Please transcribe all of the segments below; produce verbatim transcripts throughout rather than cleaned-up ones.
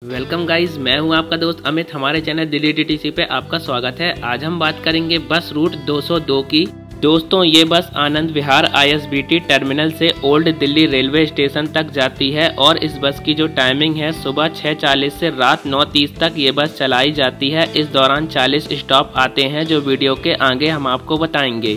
Welcome guys, मैं हूं आपका दोस्त अमित। हमारे चैनल दिल्ली डीटीसी पे आपका स्वागत है। आज हम बात करेंगे बस रूट दो सौ दो की। दोस्तों, ये bus Anand Vihar ISBT terminal से ओल्ड दिल्ली रेलवे स्टेशन तक जाती है और इस बस की जो टाइमिंग है सुबह छह चालीस से रात नौ तीस तक ये बस चलाई जाती है। इस दौरान चालीस स्टॉप आते हैं जो वीडियो के आगे हम आपको बताएंगे।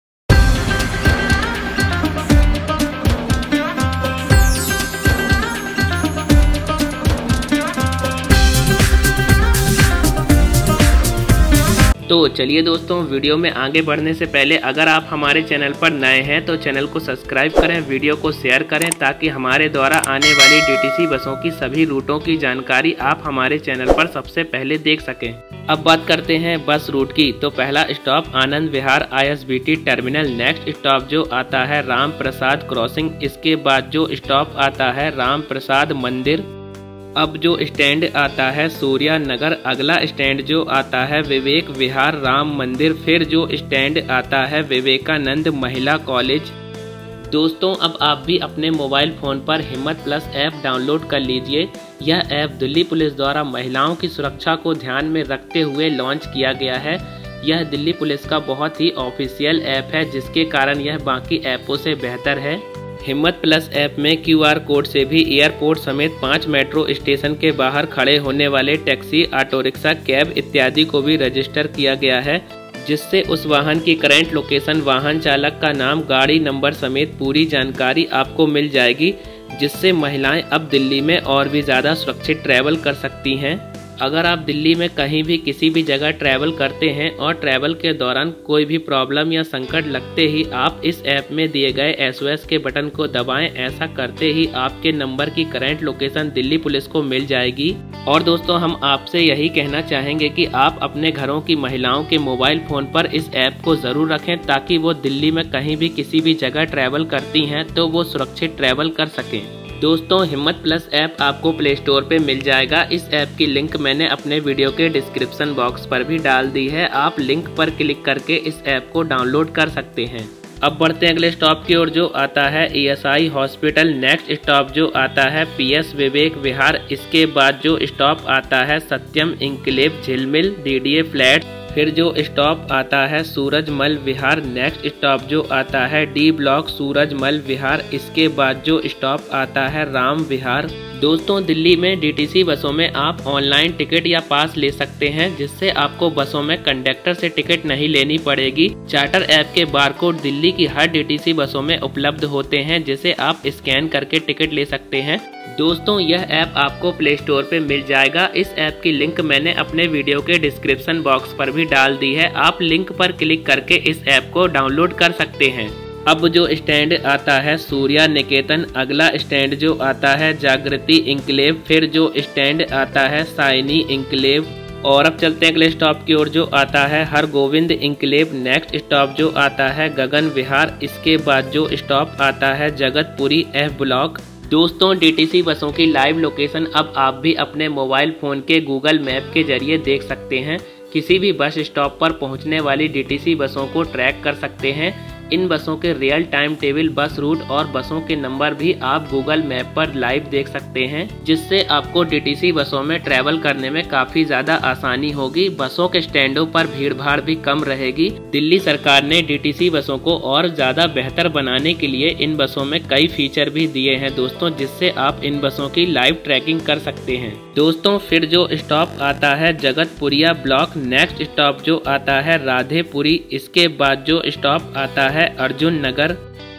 तो चलिए दोस्तों, वीडियो में आगे बढ़ने से पहले अगर आप हमारे चैनल पर नए हैं तो चैनल को सब्सक्राइब करें, वीडियो को शेयर करें ताकि हमारे द्वारा आने वाली डीटीसी बसों की सभी रूटों की जानकारी आप हमारे चैनल पर सबसे पहले देख सकें। अब बात करते हैं बस रूट की। तो पहला stop Anand Vihar ISBT terminal. Next stop जो आता है राम प्रसाद क्रॉसिंग। इसके बाद जो स्टॉप आता है राम प्रसाद मंदिर। अब जो स्टैंड आता है सूर्या नगर। अगला स्टैंड जो आता है विवेक विहार राम मंदिर। फिर जो स्टैंड आता है विवेकानंद महिला कॉलेज। दोस्तों, अब आप भी अपने मोबाइल फ़ोन पर हिम्मत प्लस ऐप डाउनलोड कर लीजिए। यह ऐप दिल्ली पुलिस द्वारा महिलाओं की सुरक्षा को ध्यान में रखते हुए लॉन्च किया गया है। यह दिल्ली पुलिस का बहुत ही ऑफिशियल ऐप है, जिसके कारण यह बाकी ऐपों से बेहतर है। हिम्मत प्लस ऐप में क्यूआर कोड से भी एयरपोर्ट समेत पांच मेट्रो स्टेशन के बाहर खड़े होने वाले टैक्सी, ऑटो रिक्शा, कैब इत्यादि को भी रजिस्टर किया गया है, जिससे उस वाहन की करंट लोकेशन, वाहन चालक का नाम, गाड़ी नंबर समेत पूरी जानकारी आपको मिल जाएगी, जिससे महिलाएं अब दिल्ली में और भी ज़्यादा सुरक्षित ट्रैवल कर सकती हैं। अगर आप दिल्ली में कहीं भी किसी भी जगह ट्रैवल करते हैं और ट्रैवल के दौरान कोई भी प्रॉब्लम या संकट लगते ही आप इस ऐप में दिए गए एसओएस के बटन को दबाएं। ऐसा करते ही आपके नंबर की करंट लोकेशन दिल्ली पुलिस को मिल जाएगी। और दोस्तों, हम आपसे यही कहना चाहेंगे कि आप अपने घरों की महिलाओं के मोबाइल फ़ोन पर इस ऐप को ज़रूर रखें ताकि वो दिल्ली में कहीं भी किसी भी जगह ट्रैवल करती हैं तो वो सुरक्षित ट्रैवल कर सकें। दोस्तों, हिम्मत प्लस ऐप आपको प्ले स्टोर पे मिल जाएगा। इस ऐप की लिंक मैंने अपने वीडियो के डिस्क्रिप्शन बॉक्स पर भी डाल दी है। आप लिंक पर क्लिक करके इस ऐप को डाउनलोड कर सकते हैं। अब बढ़ते हैं अगले स्टॉप की ओर जो आता है ईएसआई हॉस्पिटल। नेक्स्ट स्टॉप जो आता है पीएस विवेक विहार। इसके बाद जो स्टॉप आता है Satyam enclave Jhilmil DDA flat. फिर जो स्टॉप आता है सूरजमल विहार। नेक्स्ट स्टॉप जो आता है डी ब्लॉक सूरजमल विहार। इसके बाद जो स्टॉप आता है राम विहार। दोस्तों, दिल्ली में डीटीसी बसों में आप ऑनलाइन टिकट या पास ले सकते हैं, जिससे आपको बसों में कंडक्टर से टिकट नहीं लेनी पड़ेगी। चार्टर ऐप के बारकोड दिल्ली की हर डीटीसी बसों में उपलब्ध होते हैं, जिसे आप स्कैन करके टिकट ले सकते हैं। दोस्तों, यह ऐप आपको प्ले स्टोर पे मिल जाएगा। इस ऐप की लिंक मैंने अपने वीडियो के डिस्क्रिप्शन बॉक्स पर भी डाल दी है। आप लिंक पर क्लिक करके इस ऐप को डाउनलोड कर सकते हैं। अब जो स्टैंड आता है सूर्या निकेतन। अगला स्टैंड जो आता है जागृति इंक्लेव। फिर जो स्टैंड आता है साइनी इंक्लेव। और अब चलते हैं अगले स्टॉप की ओर जो आता है हरगोविंद इंक्लेव। नेक्स्ट स्टॉप जो आता है गगन विहार। इसके बाद जो स्टॉप आता है जगतपुरी एफ ब्लॉक। दोस्तों, डीटीसी बसों की लाइव लोकेशन अब आप भी अपने मोबाइल फ़ोन के गूगल मैप के जरिए देख सकते हैं। किसी भी बस स्टॉप पर पहुंचने वाली डीटीसी बसों को ट्रैक कर सकते हैं। इन बसों के real time table, bus route और बसों के नंबर भी आप गूगल मैप पर लाइव देख सकते हैं, जिससे आपको डीटीसी बसों में ट्रैवल करने में काफी ज्यादा आसानी होगी। बसों के स्टैंडों पर भीड़ भाड़ भी कम रहेगी। दिल्ली सरकार ने डीटीसी बसों को और ज्यादा बेहतर बनाने के लिए इन बसों में कई फीचर भी दिए हैं दोस्तों, जिससे आप इन बसों की लाइव ट्रैकिंग कर सकते हैं। दोस्तों, फिर जो स्टॉप आता है जगतपुरिया ब्लॉक। नेक्स्ट स्टॉप जो आता है राधेपुरी। इसके बाद जो स्टॉप आता है है अर्जुन नगर।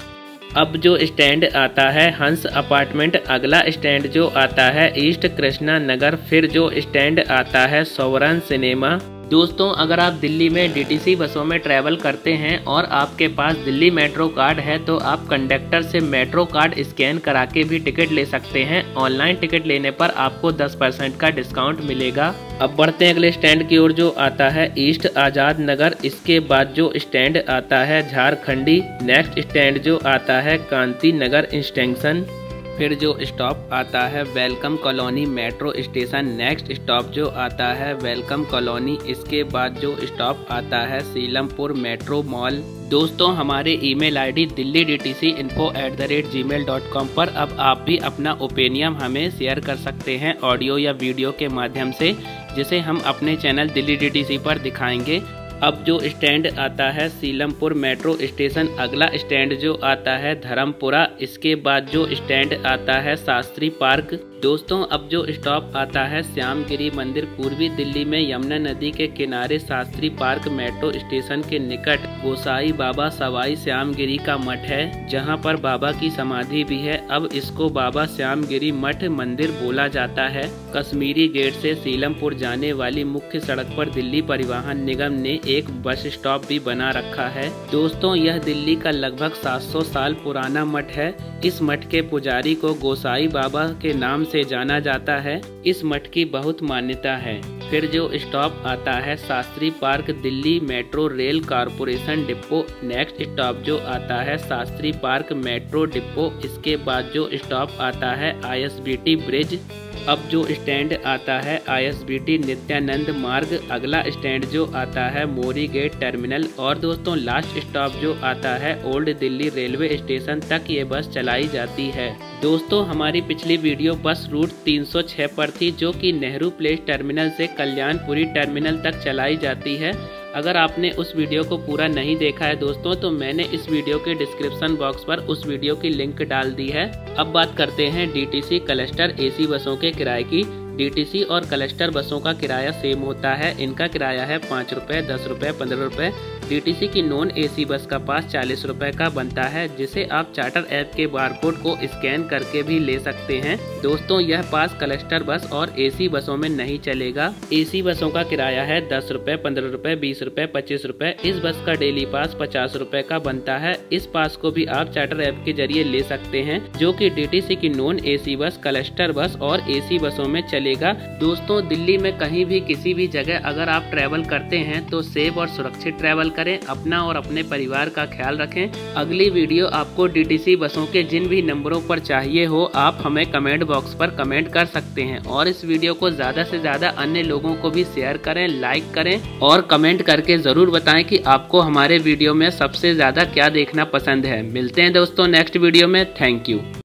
अब जो स्टैंड आता है हंस अपार्टमेंट। अगला स्टैंड जो आता है ईस्ट कृष्णा नगर। फिर जो स्टैंड आता है सोवरन सिनेमा। दोस्तों, अगर आप दिल्ली में डीटीसी बसों में ट्रैवल करते हैं और आपके पास दिल्ली मेट्रो कार्ड है तो आप कंडक्टर से मेट्रो कार्ड स्कैन करा के भी टिकट ले सकते हैं। ऑनलाइन टिकट लेने पर आपको दस परसेंट का डिस्काउंट मिलेगा। अब बढ़ते हैं अगले स्टैंड की ओर जो आता है ईस्ट आजाद नगर। इसके बाद जो स्टैंड आता है झारखंडी। नेक्स्ट स्टैंड जो आता है कांति नगर स्टेशन। फिर जो स्टॉप आता है welcome colony metro station. Next stop जो आता है वेलकम कॉलोनी। इसके बाद जो स्टॉप आता है सीलमपुर मेट्रो मॉल। दोस्तों हमारे email ID Delhi D T C info at the rate Gmail dot com पर अब आप भी अपना ओपिनियन हमें शेयर कर सकते हैं ऑडियो या वीडियो के माध्यम से, जिसे हम अपने channel Delhi D T C पर दिखाएंगे। अब जो स्टैंड आता है सीलमपुर मेट्रो स्टेशन। अगला स्टैंड जो आता है धर्मपुरा। इसके बाद जो स्टैंड आता है शास्त्री पार्क। दोस्तों अब जो स्टॉप आता है श्यामगिरी मंदिर। पूर्वी दिल्ली में यमुना नदी के किनारे शास्त्री पार्क मेट्रो स्टेशन के निकट गोसाई बाबा सवाई श्यामगिरी का मठ है, जहां पर बाबा की समाधि भी है। अब इसको बाबा श्यामगिरी मठ मंदिर बोला जाता है। कश्मीरी गेट से सीलमपुर जाने वाली मुख्य सड़क पर दिल्ली परिवहन निगम ने एक बस स्टॉप भी बना रखा है। दोस्तों यह दिल्ली का लगभग सात सौ साल पुराना मठ है। इस मठ के पुजारी को गोसाई बाबा के नाम से जाना जाता है। इस मठ की बहुत मान्यता है। फिर जो स्टॉप आता है Shastri park Delhi metro rail corporation depot. Next stop जो आता है शास्त्री पार्क मेट्रो डिपो। इसके बाद जो स्टॉप आता है I S B T bridge. अब जो स्टैंड आता है I S B T Nityanand Marg. अगला स्टैंड जो आता है मोरी गेट टर्मिनल। और दोस्तों लास्ट स्टॉप जो आता है ओल्ड दिल्ली रेलवे स्टेशन तक ये बस चलाई जाती है। दोस्तों हमारी पिछली वीडियो बस रूट तीन सौ छह पर थी, जो कि नेहरू प्लेस टर्मिनल से कल्याणपुरी टर्मिनल तक चलाई जाती है। अगर आपने उस वीडियो को पूरा नहीं देखा है दोस्तों, तो मैंने इस वीडियो के डिस्क्रिप्शन बॉक्स पर उस वीडियो की लिंक डाल दी है। अब बात करते हैं D T C cluster AC बसों के किराए की। डी टी सी और क्लस्टर बसों का किराया सेम होता है। इनका किराया है पाँच रुपये, दस रुपये, पंद्रह रुपये। डी टी सी की नॉन एसी बस का पास चालीस रुपए का बनता है, जिसे आप चार्टर ऐप के बारकोड को स्कैन करके भी ले सकते हैं। दोस्तों यह पास क्लस्टर बस और एसी बसों में नहीं चलेगा। एसी बसों का किराया है दस रुपए, पंद्रह रुपए, बीस रुपए, पच्चीस रुपए। इस बस का डेली पास पचास रुपए का बनता है। इस पास को भी आप चार्टर ऐप के जरिए ले सकते हैं, जो कि डी टी सी की नॉन एसी बस, क्लस्टर बस और एसी बसों में चलेगा। दोस्तों दिल्ली में कहीं भी किसी भी जगह अगर आप ट्रैवल करते हैं तो सेफ और सुरक्षित ट्रैवल करें, अपना और अपने परिवार का ख्याल रखें। अगली वीडियो आपको डी टी सी बसों के जिन भी नंबरों पर चाहिए हो, आप हमें कमेंट बॉक्स पर कमेंट कर सकते हैं। और इस वीडियो को ज्यादा से ज्यादा अन्य लोगों को भी शेयर करें, लाइक करें और कमेंट करके जरूर बताएं कि आपको हमारे वीडियो में सबसे ज्यादा क्या देखना पसंद है। मिलते हैं दोस्तों नेक्स्ट वीडियो में। Thank you.